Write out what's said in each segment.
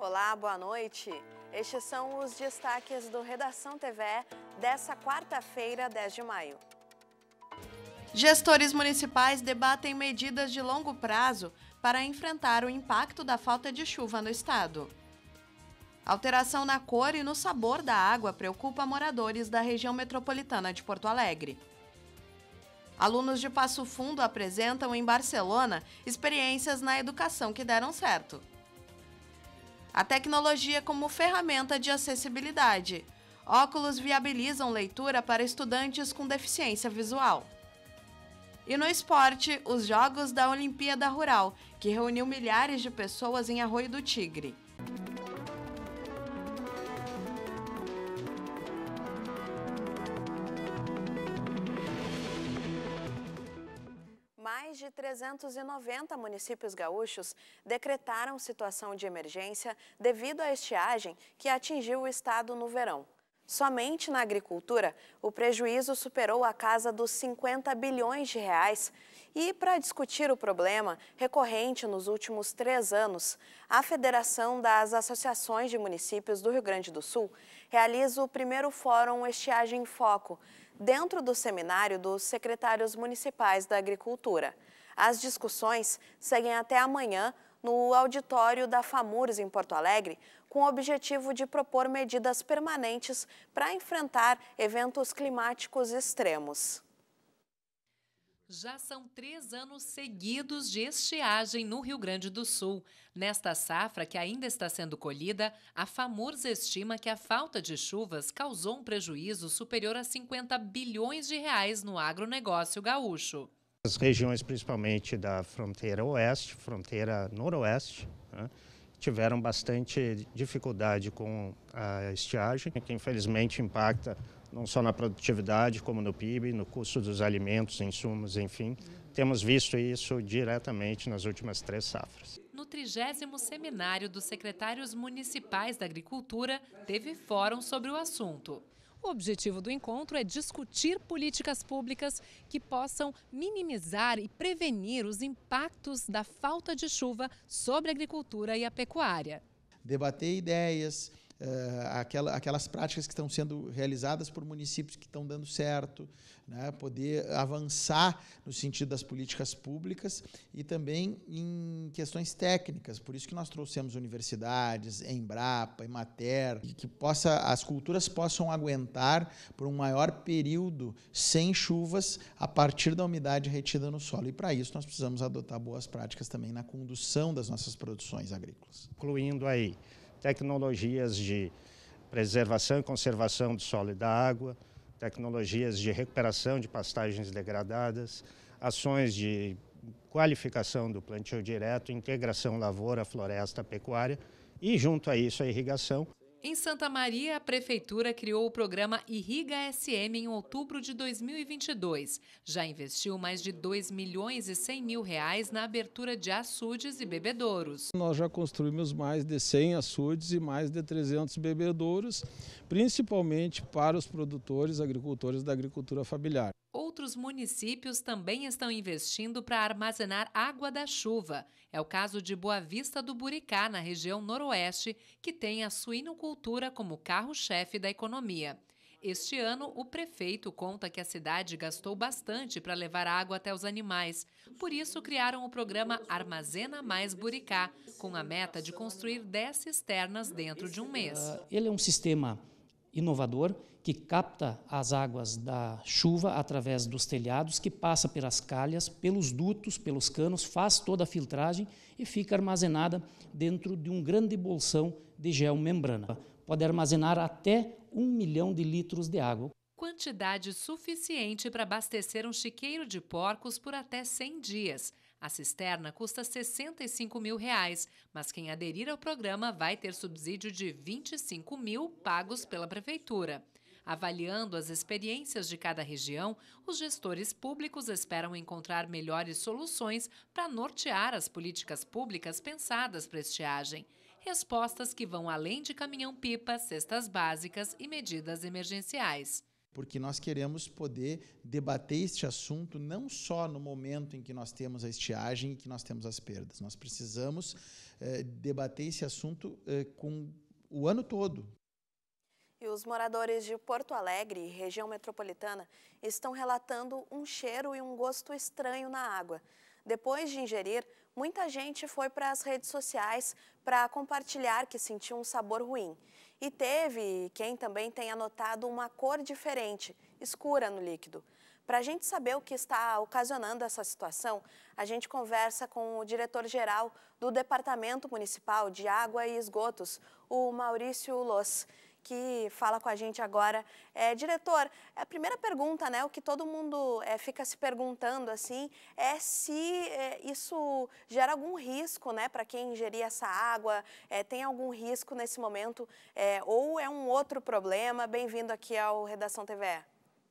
Olá, boa noite. Estes são os destaques do Redação TVE dessa quarta-feira, 10 de maio. Gestores municipais debatem medidas de longo prazo para enfrentar o impacto da falta de chuva no estado. Alteração na cor e no sabor da água preocupa moradores da região metropolitana de Porto Alegre. Alunos de Passo Fundo apresentam em Barcelona experiências na educação que deram certo. A tecnologia como ferramenta de acessibilidade. Óculos viabilizam leitura para estudantes com deficiência visual. E no esporte, os Jogos da Olimpíada Rural, que reuniu milhares de pessoas em Arroio do Tigre. Mais de 390 municípios gaúchos decretaram situação de emergência devido à estiagem que atingiu o estado no verão. Somente na agricultura, o prejuízo superou a casa dos 50 bilhões de reais. E para discutir o problema recorrente nos últimos 3 anos, a Federação das Associações de Municípios do Rio Grande do Sul realiza o primeiro Fórum Estiagem em Foco, dentro do seminário dos secretários municipais da Agricultura. As discussões seguem até amanhã no auditório da FAMURS em Porto Alegre, com o objetivo de propor medidas permanentes para enfrentar eventos climáticos extremos. Já são 3 anos seguidos de estiagem no Rio Grande do Sul. Nesta safra, que ainda está sendo colhida, a FAMURS estima que a falta de chuvas causou um prejuízo superior a 50 bilhões de reais no agronegócio gaúcho. As regiões, principalmente da fronteira oeste, fronteira noroeste, né, tiveram bastante dificuldade com a estiagem, que infelizmente impacta não só na produtividade, como no PIB, no custo dos alimentos, insumos, enfim. Temos visto isso diretamente nas últimas 3 safras. No 30º Seminário dos Secretários Municipais da Agricultura, teve fórum sobre o assunto. O objetivo do encontro é discutir políticas públicas que possam minimizar e prevenir os impactos da falta de chuva sobre a agricultura e a pecuária. Debater ideias, aquelas práticas que estão sendo realizadas por municípios que estão dando certo, né? Poder avançar no sentido das políticas públicas e também em questões técnicas. Por isso que nós trouxemos universidades, Embrapa, Emater, e que as culturas possam aguentar por um maior período sem chuvas a partir da umidade retida no solo. E para isso nós precisamos adotar boas práticas também na condução das nossas produções agrícolas. Incluindo aí tecnologias de preservação e conservação do solo e da água, tecnologias de recuperação de pastagens degradadas, ações de qualificação do plantio direto, integração lavoura, floresta, pecuária e, junto a isso, a irrigação. Em Santa Maria, a Prefeitura criou o programa Irriga SM em outubro de 2022. Já investiu mais de 2 milhões e 100 mil reais na abertura de açudes e bebedouros. Nós já construímos mais de 100 açudes e mais de 300 bebedouros, principalmente para os produtores, agricultores da agricultura familiar. Outros municípios também estão investindo para armazenar água da chuva. É o caso de Boa Vista do Buricá, na região noroeste, que tem a suinocultura como carro-chefe da economia. Este ano, o prefeito conta que a cidade gastou bastante para levar água até os animais. Por isso, criaram o programa Armazena Mais Buricá, com a meta de construir 10 cisternas dentro de um mês. Ele é um sistema inovador que capta as águas da chuva através dos telhados, que passa pelas calhas, pelos dutos, pelos canos, faz toda a filtragem e fica armazenada dentro de um grande bolsão de geomembrana. Pode armazenar até 1 milhão de litros de água. Quantidade suficiente para abastecer um chiqueiro de porcos por até 100 dias. A cisterna custa R$ 65 mil, mas quem aderir ao programa vai ter subsídio de 25 mil pagos pela Prefeitura. Avaliando as experiências de cada região, os gestores públicos esperam encontrar melhores soluções para nortear as políticas públicas pensadas para estiagem. Respostas que vão além de caminhão-pipa, cestas básicas e medidas emergenciais. porque nós queremos poder debater este assunto não só no momento em que nós temos a estiagem e que nós temos as perdas. Nós precisamos debater esse assunto com o ano todo. E os moradores de Porto Alegre e região metropolitana estão relatando um cheiro e um gosto estranho na água. Depois de ingerir, muita gente foi para as redes sociais para compartilhar que sentiu um sabor ruim. E teve quem também tenha notado uma cor diferente, escura no líquido. Para a gente saber o que está ocasionando essa situação, a gente conversa com o diretor-geral do Departamento Municipal de Água e Esgotos, o Maurício Loss, que fala com a gente agora. Diretor, a primeira pergunta, né, o que todo mundo fica se perguntando assim, é se isso gera algum risco, né, para quem ingerir essa água, tem algum risco nesse momento, ou é um outro problema? Bem-vindo aqui ao Redação TVE.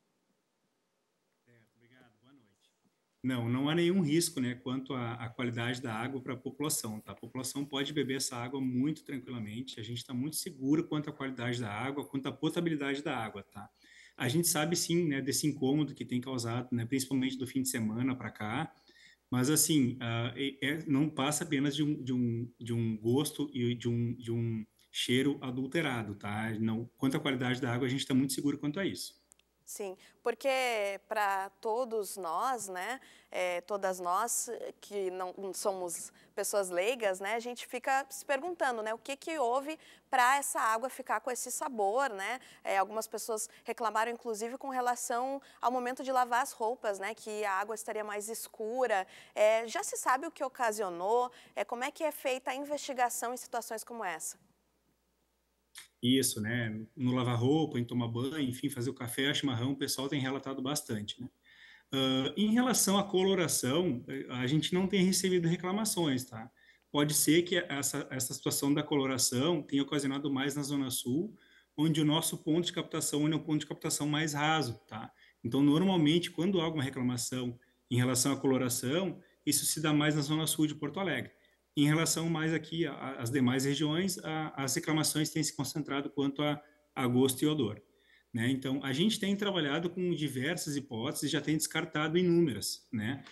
Não há nenhum risco, né, quanto à qualidade da água para a população, tá? A população pode beber essa água muito tranquilamente, a gente está muito seguro quanto à qualidade da água, quanto à potabilidade da água, tá? A gente sabe, sim, né, desse incômodo que tem causado, né, principalmente do fim de semana para cá, mas, assim, não passa apenas de um gosto e de um cheiro adulterado, tá? Não, quanto à qualidade da água, a gente está muito seguro quanto a isso. Sim, porque para todos nós, né, todas nós que não somos pessoas leigas, né, a gente fica se perguntando, né, o que houve para essa água ficar com esse sabor, né? Algumas pessoas reclamaram, inclusive, com relação ao momento de lavar as roupas, né, que a água estaria mais escura. Já se sabe o que ocasionou? Como é que é feita a investigação em situações como essa? Isso, né? No lavar roupa, em tomar banho, enfim, fazer o café, chimarrão, o pessoal tem relatado bastante, né? Em relação à coloração, a gente não tem recebido reclamações, tá? Pode ser que essa situação da coloração tenha ocasionado mais na Zona Sul, onde o nosso ponto de captação é um ponto de captação mais raso, tá? Então, normalmente, quando há alguma reclamação em relação à coloração, isso se dá mais na Zona Sul de Porto Alegre. Em relação mais aqui às demais regiões, as reclamações têm se concentrado quanto a gosto e odor, né? Então, a gente tem trabalhado com diversas hipóteses, já tem descartado inúmeras, né?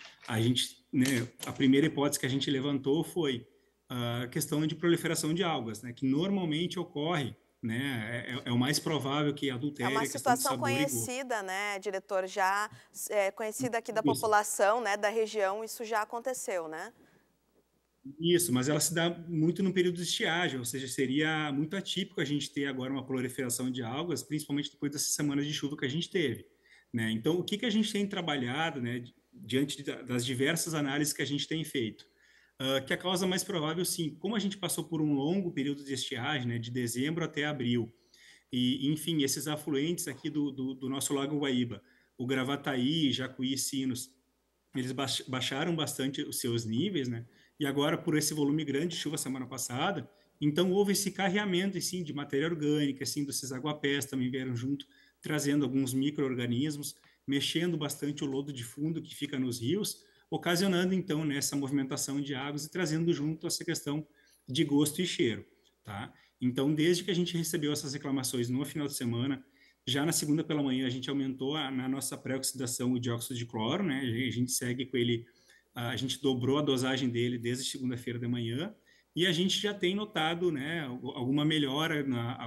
A primeira hipótese que a gente levantou foi a questão de proliferação de algas, né? Que normalmente ocorre, né? É o mais provável que adultere a questão de sabor e gosto. É uma situação conhecida, né, diretor? Já conhecida aqui da população, né, da região, isso já aconteceu, né? Isso, mas ela se dá muito no período de estiagem, ou seja, seria muito atípico a gente ter agora uma proliferação de algas, principalmente depois dessas semanas de chuva que a gente teve, né? Então, o que a gente tem trabalhado, né, diante das diversas análises que a gente tem feito? Que a causa mais provável, sim, como a gente passou por um longo período de estiagem, né, de dezembro até abril, e, enfim, esses afluentes aqui do nosso Lago Guaíba, o Gravataí, Jacuí e Sinos, eles baixaram bastante os seus níveis, né? E agora, por esse volume grande de chuva semana passada, então houve esse carreamento, assim, de matéria orgânica, assim, desses aguapés também vieram junto, trazendo alguns micro-organismos, mexendo bastante o lodo de fundo que fica nos rios, ocasionando, então, né, essa movimentação de águas e trazendo junto essa questão de gosto e cheiro, tá? Então, desde que a gente recebeu essas reclamações no final de semana, já na segunda pela manhã a gente aumentou na nossa pré-oxidação o dióxido de cloro, né? A gente segue com ele, a gente dobrou a dosagem dele desde segunda-feira de manhã e a gente já tem notado, né, alguma melhora,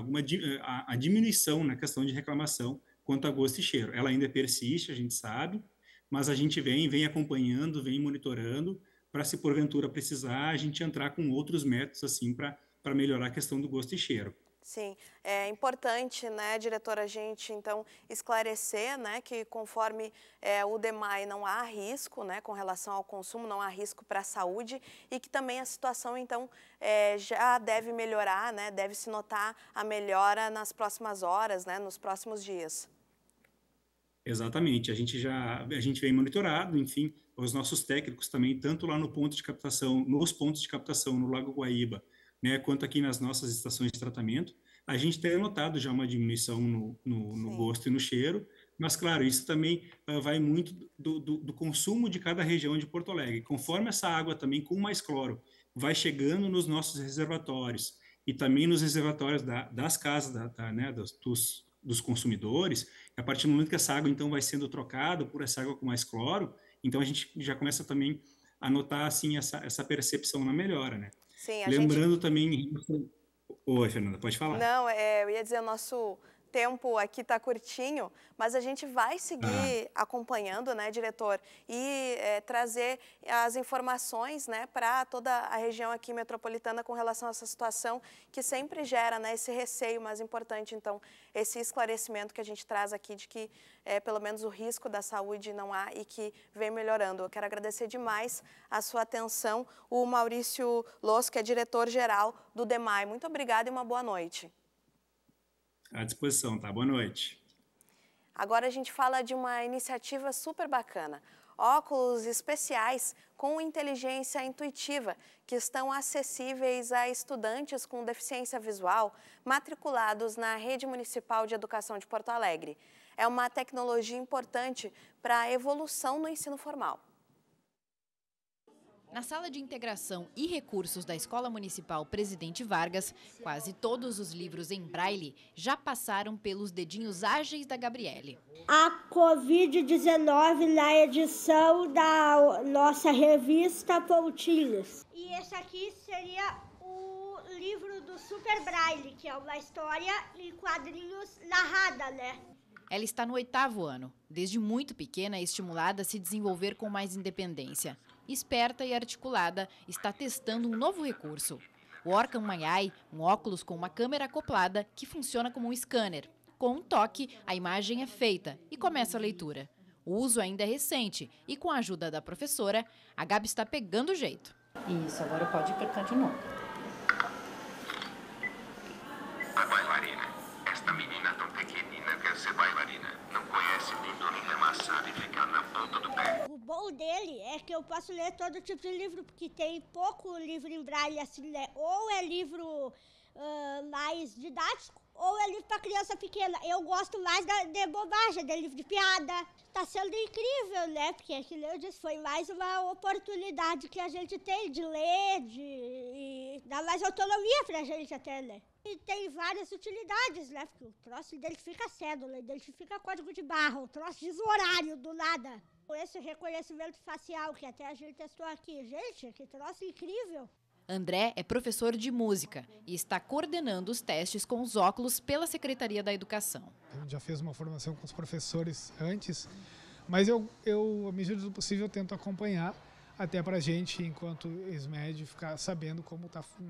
a diminuição na questão de reclamação quanto a gosto e cheiro. Ela ainda persiste, a gente sabe, mas a gente vem acompanhando, vem monitorando para, se porventura precisar, a gente entrar com outros métodos assim para melhorar a questão do gosto e cheiro. Sim, é importante, né, diretora, a gente, então, esclarecer, né, que conforme o DEMAI não há risco, né, com relação ao consumo, não há risco para a saúde e que também a situação, então, já deve melhorar, né, deve se notar a melhora nas próximas horas, né, nos próximos dias. Exatamente, a gente vem monitorado, enfim, os nossos técnicos também, tanto lá nos pontos de captação no Lago Guaíba, né, quanto aqui nas nossas estações de tratamento, a gente tem notado já uma diminuição no gosto e no cheiro, mas, claro, isso também vai muito do consumo de cada região de Porto Alegre. Conforme essa água também, com mais cloro, vai chegando nos nossos reservatórios e também nos reservatórios das casas, dos consumidores, e a partir do momento que essa água, então, vai sendo trocada por essa água com mais cloro, então a gente já começa também a notar, assim, essa percepção na melhora, né? Sim, Lembrando também... Oi, Fernanda, pode falar. Não, eu ia dizer, o nosso tempo aqui está curtinho, mas a gente vai seguir acompanhando, né, diretor, e trazer as informações, né, para toda a região aqui metropolitana com relação a essa situação que sempre gera, né, esse receio, mas importante, então, esse esclarecimento que a gente traz aqui de que pelo menos o risco da saúde não há e que vem melhorando. Eu quero agradecer demais a sua atenção, o Maurício Losso, que é diretor-geral do DEMAI. Muito obrigada e uma boa noite. À disposição, tá? Boa noite. Agora a gente fala de uma iniciativa super bacana. Óculos especiais com inteligência intuitiva que estão acessíveis a estudantes com deficiência visual matriculados na Rede Municipal de Educação de Porto Alegre. É uma tecnologia importante para a evolução no ensino formal. Na sala de integração e recursos da Escola Municipal Presidente Vargas, quase todos os livros em braille já passaram pelos dedinhos ágeis da Gabriele. A Covid-19 na edição da nossa revista Pontinhos. E esse aqui seria o livro do Super Braille, que é uma história em quadrinhos narrada, né? Ela está no 8º ano. Desde muito pequena é estimulada a se desenvolver com mais independência. Esperta e articulada, está testando um novo recurso. O Orcam Maiai, um óculos com uma câmera acoplada que funciona como um scanner. Com um toque, a imagem é feita e começa a leitura. O uso ainda é recente e, com a ajuda da professora, a Gabi está pegando o jeito. Isso, agora pode apertar de novo. A bailarina. Esta menina tão pequenina quer ser bailarina. Não conhece pintura nem amassar e ficar na ponta do pé. O bom dele é que eu posso ler todo tipo de livro, porque tem pouco livro em braille, assim, né? Ou é livro mais didático, ou é livro para criança pequena. Eu gosto mais de bobagem, de livro de piada. Tá sendo incrível, né? Porque, como eu disse, foi mais uma oportunidade que a gente tem de ler, e dar mais autonomia pra gente até, né? E tem várias utilidades, né? Porque o troço identifica cédula, identifica código de barra, o troço diz o horário do nada. Esse reconhecimento facial que até a gente testou aqui. Gente, que troço incrível! André é professor de música e está coordenando os testes com os óculos pela Secretaria da Educação. A gente já fez uma formação com os professores antes, mas eu à medida do possível, tento acompanhar até para a gente, enquanto ex-médio, ficar sabendo como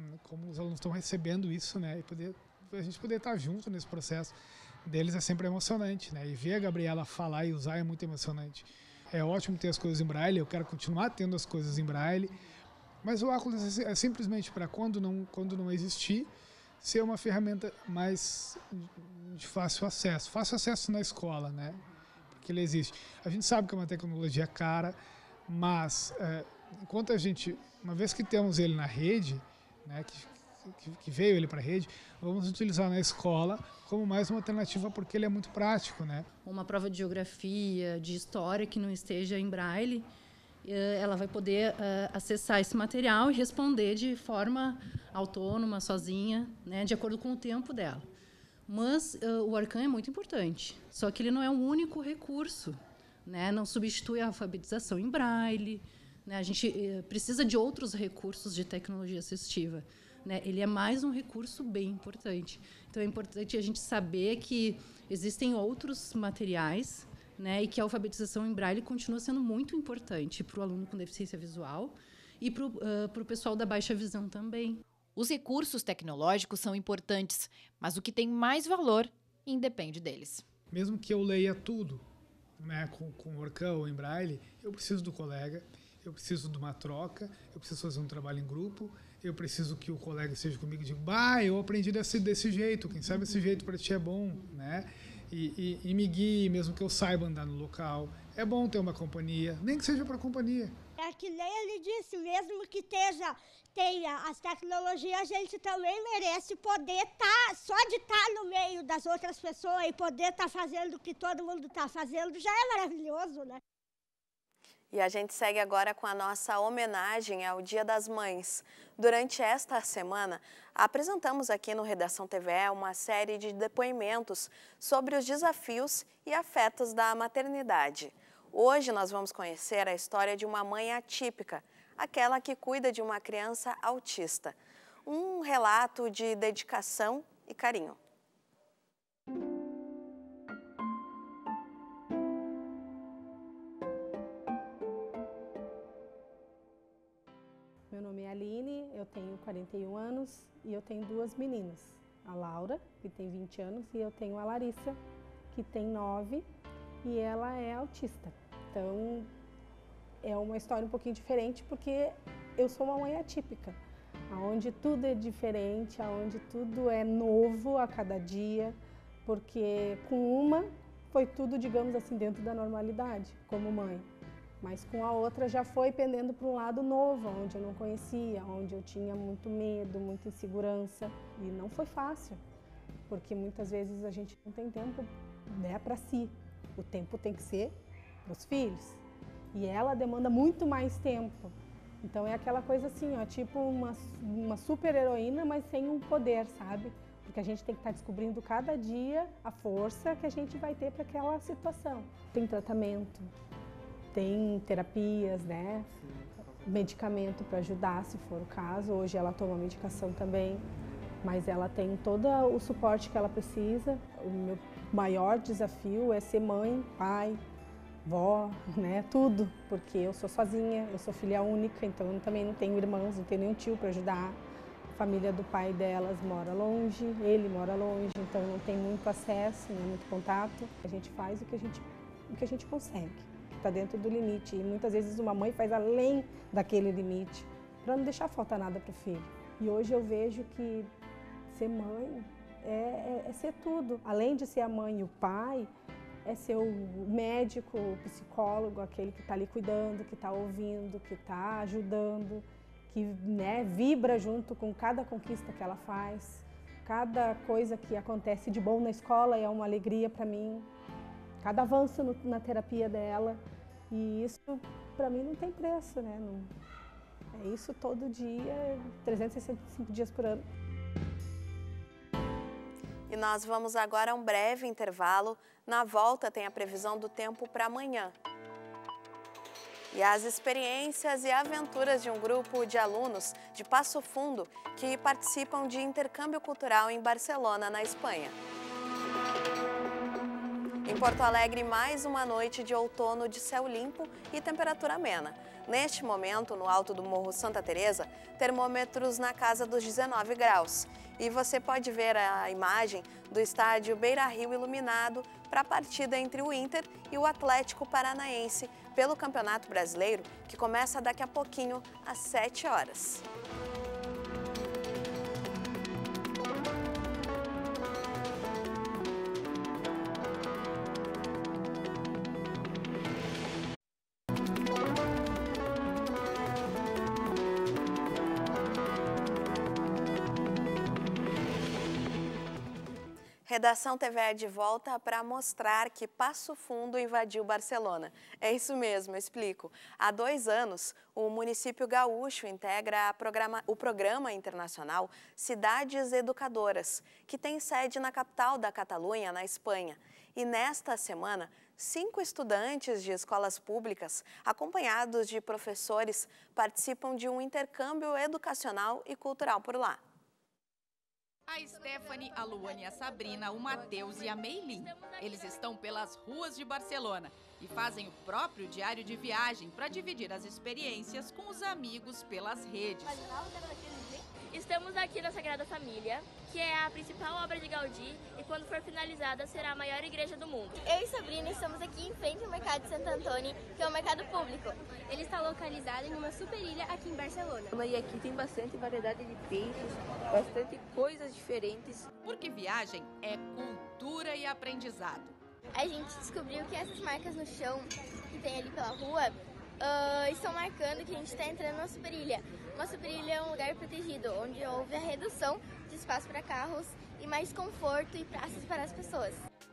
os alunos estão recebendo isso, né? E a gente poder estar junto nesse processo deles é sempre emocionante, né? E ver a Gabriela falar e usar é muito emocionante. É ótimo ter as coisas em braille, eu quero continuar tendo as coisas em braille, mas o óculos é simplesmente para quando não existir, ser uma ferramenta mais de fácil acesso na escola, né? Porque ele existe. A gente sabe que é uma tecnologia cara, mas enquanto uma vez que temos ele na rede, né, que veio ele para a rede, vamos utilizar na escola como mais uma alternativa, porque ele é muito prático, né? Uma prova de geografia, de história que não esteja em braille, ela vai poder acessar esse material e responder de forma autônoma, sozinha, né, de acordo com o tempo dela. Mas o Orcam é muito importante, só que ele não é o único recurso, né, não substitui a alfabetização em braille, né, a gente precisa de outros recursos de tecnologia assistiva, né, ele é mais um recurso bem importante. Então é importante a gente saber que existem outros materiais, né, e que a alfabetização em braille continua sendo muito importante para o aluno com deficiência visual e para o pessoal da baixa visão também. Os recursos tecnológicos são importantes, mas o que tem mais valor independe deles. Mesmo que eu leia tudo, né, com Orcam ou em braille, eu preciso do colega, eu preciso de uma troca, eu preciso fazer um trabalho em grupo, eu preciso que o colega esteja comigo e diga, eu aprendi desse jeito, quem sabe esse jeito para ti é bom, né? E me guie, mesmo que eu saiba andar no local. É bom ter uma companhia, nem que seja para companhia. É que nem ele disse, mesmo que tenha as tecnologias, a gente também merece poder só de estar no meio das outras pessoas e poder estar fazendo o que todo mundo está fazendo, já é maravilhoso, né? E a gente segue agora com a nossa homenagem ao Dia das Mães. Durante esta semana, apresentamos aqui no Redação TVE uma série de depoimentos sobre os desafios e afetos da maternidade. Hoje nós vamos conhecer a história de uma mãe atípica, aquela que cuida de uma criança autista. Um relato de dedicação e carinho. Meu nome é Aline, eu tenho 41 anos e eu tenho duas meninas. A Laura, que tem 20 anos, e eu tenho a Larissa, que tem 9 e ela é autista. Então, é uma história um pouquinho diferente porque eu sou uma mãe atípica, onde tudo é diferente, onde tudo é novo a cada dia, porque com uma foi tudo, digamos assim, dentro da normalidade, como mãe. Mas com a outra já foi pendendo para um lado novo, onde eu não conhecia, onde eu tinha muito medo, muita insegurança. E não foi fácil, porque muitas vezes a gente não tem tempo, né, para si. O tempo tem que ser para os filhos. E ela demanda muito mais tempo. Então é aquela coisa assim, ó, tipo uma super heroína, mas sem um poder, sabe? Porque a gente tem que estar descobrindo cada dia a força que a gente vai ter para aquela situação. Tem tratamento. Tem terapias, né? Medicamento para ajudar, se for o caso. Hoje ela toma medicação também, mas ela tem todo o suporte que ela precisa. O meu maior desafio é ser mãe, pai, vó, né? Tudo, porque eu sou sozinha, eu sou filha única, então eu também não tenho irmãos, não tenho nenhum tio para ajudar. A família do pai delas mora longe, ele mora longe, então não tem muito acesso, não muito contato. A gente faz o que a gente consegue. Está dentro do limite, e muitas vezes uma mãe faz além daquele limite para não deixar faltar nada para o filho. E hoje eu vejo que ser mãe é ser tudo. Além de ser a mãe e o pai, é ser o médico, o psicólogo, aquele que está ali cuidando, que está ouvindo, que está ajudando, que, né, vibra junto com cada conquista que ela faz. Cada coisa que acontece de bom na escola é uma alegria para mim. Cada avanço na terapia dela. E isso, para mim, não tem preço, né? É isso todo dia, 365 dias por ano. E nós vamos agora a um breve intervalo. Na volta tem a previsão do tempo para amanhã. E as experiências e aventuras de um grupo de alunos de Passo Fundo que participam de intercâmbio cultural em Barcelona, na Espanha. Em Porto Alegre, mais uma noite de outono de céu limpo e temperatura amena. Neste momento, no alto do Morro Santa Teresa, termômetros na casa dos 19 graus. E você pode ver a imagem do estádio Beira-Rio iluminado para a partida entre o Inter e o Atlético Paranaense pelo Campeonato Brasileiro, que começa daqui a pouquinho, às 7 horas. Redação TVE de volta para mostrar que Passo Fundo invadiu Barcelona. É isso mesmo, eu explico. Há 2 anos, o município gaúcho integra o programa internacional Cidades Educadoras, que tem sede na capital da Catalunha, na Espanha. E nesta semana, 5 estudantes de escolas públicas, acompanhados de professores, participam de um intercâmbio educacional e cultural por lá. A Stephanie, a Luane, a Sabrina, o Matheus e a Meilin. Eles estão pelas ruas de Barcelona e fazem o próprio diário de viagem para dividir as experiências com os amigos pelas redes. Estamos aqui na Sagrada Família, que é a principal obra de Gaudí e quando for finalizada será a maior igreja do mundo. Eu e Sabrina estamos aqui em frente ao Mercado de Santo Antônio, que é um mercado público. Ele está localizado em uma super ilha aqui em Barcelona. E aqui tem bastante variedade de peixes, bastante coisas diferentes. Porque viagem é cultura e aprendizado. A gente descobriu que essas marcas no chão que tem ali pela rua estão marcando que a gente está entrando na superilha. Uma superilha é um lugar protegido, onde houve a redução de espaço para carros e mais conforto e praças para as pessoas.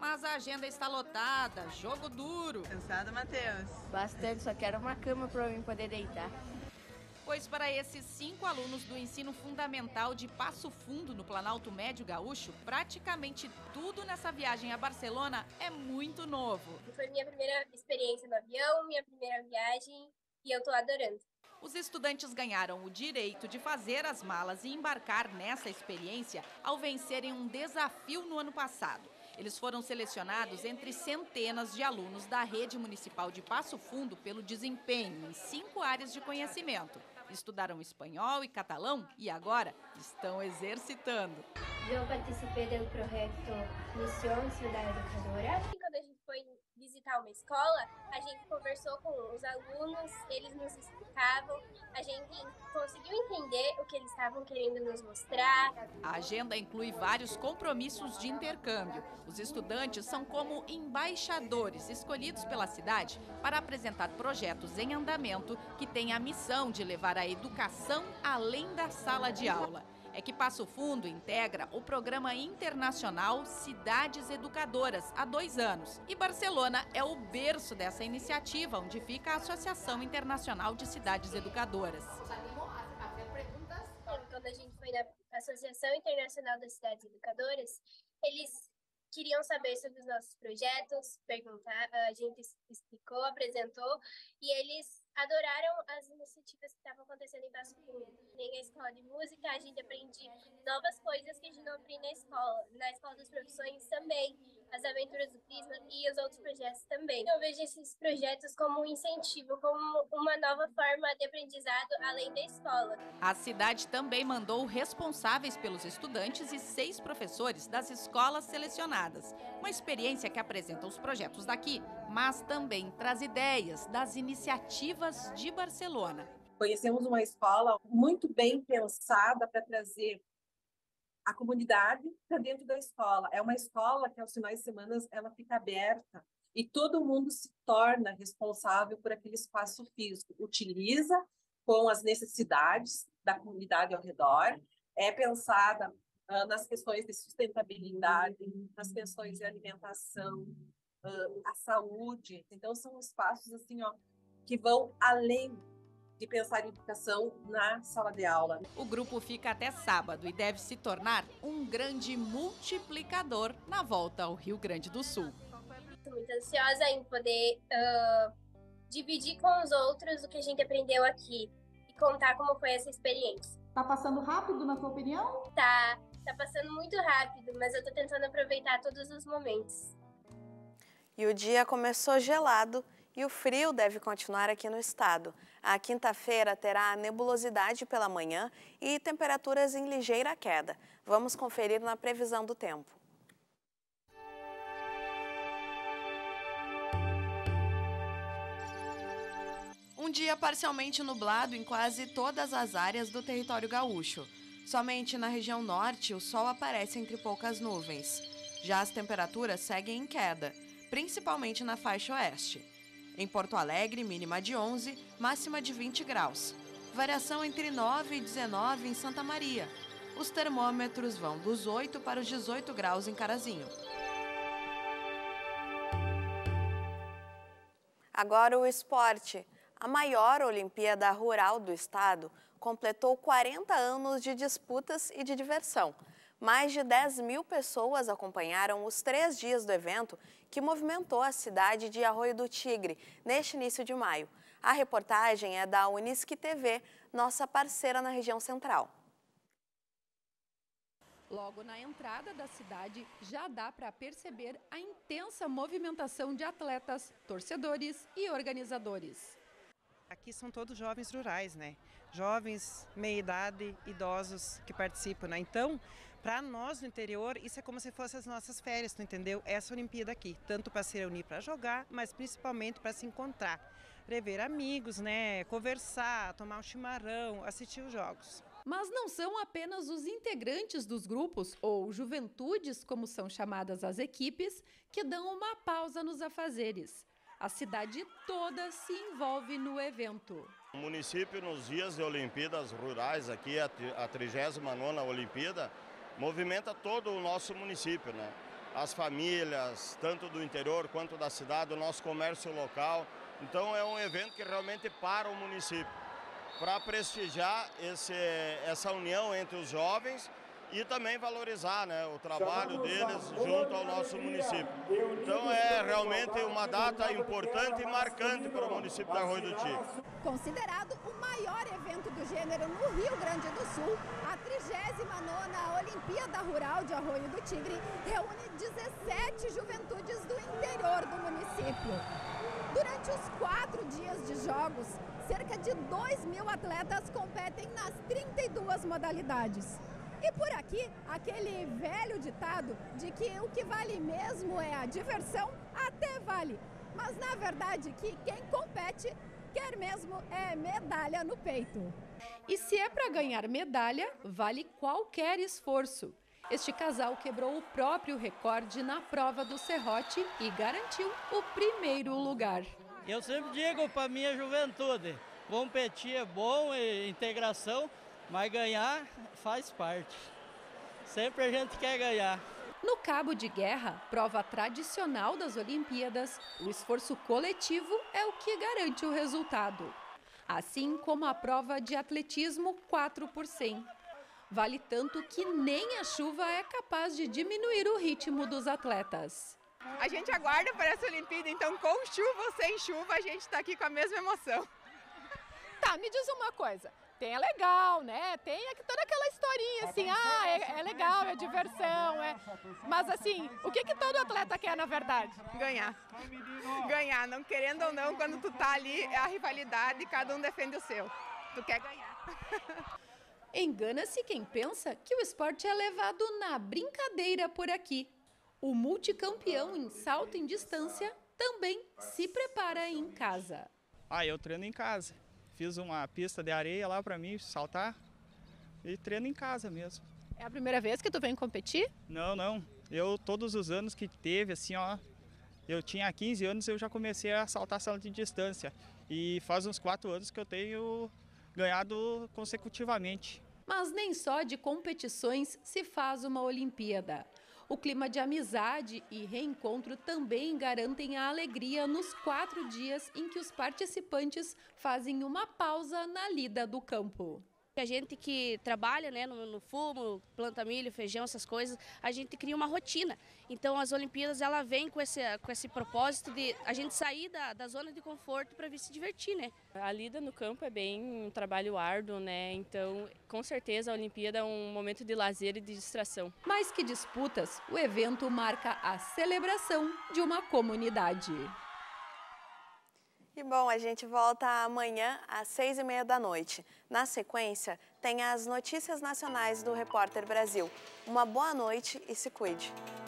Mas a agenda está lotada, jogo duro. Cansado, Matheus? Bastante, só quero uma cama para mim poder deitar. Pois para esses 5 alunos do ensino fundamental de Passo Fundo, no Planalto Médio Gaúcho, praticamente tudo nessa viagem a Barcelona é muito novo. Foi minha primeira experiência no avião, minha primeira viagem, e eu tô adorando. Os estudantes ganharam o direito de fazer as malas e embarcar nessa experiência ao vencerem um desafio no ano passado. Eles foram selecionados entre centenas de alunos da rede municipal de Passo Fundo pelo desempenho em 5 áreas de conhecimento. Estudaram espanhol e catalão e agora estão exercitando. Eu participei do projeto Missão Cidade Educadora. Quando a gente foi visitar uma escola, a gente conversou com os alunos, eles nos explicavam, a gente conseguiu entender o que eles estavam querendo nos mostrar. A agenda inclui vários compromissos de intercâmbio. Os estudantes são como embaixadores escolhidos pela cidade para apresentar projetos em andamento que têm a missão de levar a educação além da sala de aula. É que Passo Fundo integra o programa internacional Cidades Educadoras há 2 anos. E Barcelona é o berço dessa iniciativa, onde fica a Associação Internacional de Cidades Educadoras. Quando a gente foi na Associação Internacional das Cidades Educadoras, eles queriam saber sobre os nossos projetos, perguntar, a gente explicou, apresentou, e eles adoraram as iniciativas que estavam acontecendo em Passo Fundo. Tem a escola de música, a gente aprende novas coisas que a gente não aprende na escola das profissões também, as aventuras do Prisma e os outros projetos também. Eu vejo esses projetos como um incentivo, como uma nova forma de aprendizado além da escola. A cidade também mandou responsáveis pelos estudantes e 6 professores das escolas selecionadas. Uma experiência que apresenta os projetos daqui, mas também traz ideias das iniciativas de Barcelona. Conhecemos uma escola muito bem pensada para trazer a comunidade para dentro da escola. É uma escola que aos finais de semana ela fica aberta e todo mundo se torna responsável por aquele espaço físico. Utiliza com as necessidades da comunidade ao redor, é pensada nas questões de sustentabilidade, nas questões de alimentação, a saúde. Então são espaços assim, que vão além de pensar em educação na sala de aula. O grupo fica até sábado e deve se tornar um grande multiplicador na volta ao Rio Grande do Sul. Estou muito ansiosa em poder dividir com os outros o que a gente aprendeu aqui e contar como foi essa experiência. Tá passando rápido, na tua opinião? Tá passando muito rápido, mas eu tô tentando aproveitar todos os momentos. E o dia começou gelado e o frio deve continuar aqui no estado. A quinta-feira terá nebulosidade pela manhã e temperaturas em ligeira queda. Vamos conferir na previsão do tempo. Um dia parcialmente nublado em quase todas as áreas do território gaúcho. Somente na região norte, o sol aparece entre poucas nuvens. Já as temperaturas seguem em queda, principalmente na faixa oeste. Em Porto Alegre, mínima de 11, máxima de 20 graus. Variação entre 9 e 19 em Santa Maria. Os termômetros vão dos 8 para os 18 graus em Carazinho. Agora o esporte. A maior Olimpíada Rural do estado completou 40 anos de disputas e de diversão. Mais de 10 mil pessoas acompanharam os 3 dias do evento que movimentou a cidade de Arroio do Tigre neste início de maio. A reportagem é da Unisque TV, nossa parceira na região central. Logo na entrada da cidade, já dá para perceber a intensa movimentação de atletas, torcedores e organizadores. Aqui são todos jovens rurais, né? Jovens, meia-idade, idosos que participam, né? Então, para nós no interior, isso é como se fossem as nossas férias, tu entendeu? Essa Olimpíada aqui, tanto para se reunir para jogar, mas principalmente para se encontrar, rever amigos, né? Conversar, tomar um chimarrão, assistir os jogos. Mas não são apenas os integrantes dos grupos, ou juventudes, como são chamadas as equipes, que dão uma pausa nos afazeres. A cidade toda se envolve no evento. O município, nos dias de Olimpíadas Rurais, aqui a 39ª Olimpíada, movimenta todo o nosso município, né? as famílias, tanto do interior quanto da cidade, o nosso comércio local. Então é um evento que realmente para o município, para prestigiar essa união entre os jovens e também valorizar, né, o trabalho deles junto ao nosso município. Então é realmente uma data importante e marcante para o município de Arroio do Tigre. Considerado o maior evento do gênero no Rio Grande do Sul, a 39ª Olimpíada Rural de Arroio do Tigre reúne 17 juventudes do interior do município. Durante os 4 dias de jogos, cerca de 2.000 atletas competem nas 32 modalidades. E por aqui, aquele velho ditado de que o que vale mesmo é a diversão, até vale. Mas na verdade que quem compete quer mesmo é medalha no peito. E se é para ganhar medalha, vale qualquer esforço. Este casal quebrou o próprio recorde na prova do serrote e garantiu o primeiro lugar. Eu sempre digo para minha juventude, competir é bom, é integração, mas ganhar faz parte. Sempre a gente quer ganhar. No cabo de guerra, prova tradicional das Olimpíadas, o esforço coletivo é o que garante o resultado. Assim como a prova de atletismo 4 por 100. Vale tanto que nem a chuva é capaz de diminuir o ritmo dos atletas. A gente aguarda para essa Olimpíada, então com chuva ou sem chuva a gente está aqui com a mesma emoção. Tá, me diz uma coisa. É legal, né? Tem toda aquela historinha assim, é legal, é diversão, Mas assim, o que todo atleta quer na verdade? Ganhar. Ganhar, não querendo ou não, quando tu tá ali, é a rivalidade, cada um defende o seu. Tu quer ganhar. Engana-se quem pensa que o esporte é levado na brincadeira por aqui. O multicampeão em salto em distância também se prepara em casa. Eu treino em casa. Fiz uma pista de areia lá para mim saltar e treino em casa mesmo. É a primeira vez que tu vem competir? Não. Eu todos os anos que teve, assim, eu tinha 15 anos, eu já comecei a saltar salto de distância. E faz uns 4 anos que eu tenho ganhado consecutivamente. Mas nem só de competições se faz uma Olimpíada. O clima de amizade e reencontro também garantem a alegria nos 4 dias em que os participantes fazem uma pausa na lida do campo. A gente que trabalha, né, no fumo, planta milho, feijão, essas coisas, a gente cria uma rotina. Então as Olimpíadas ela vem com esse propósito de a gente sair da zona de conforto para vir se divertir, né? A lida no campo é bem um trabalho árduo, né? Então com certeza a Olimpíada é um momento de lazer e de distração. Mais que disputas, o evento marca a celebração de uma comunidade. E bom, a gente volta amanhã às 6h30 da noite. Na sequência, tem as notícias nacionais do Repórter Brasil. Uma boa noite e se cuide.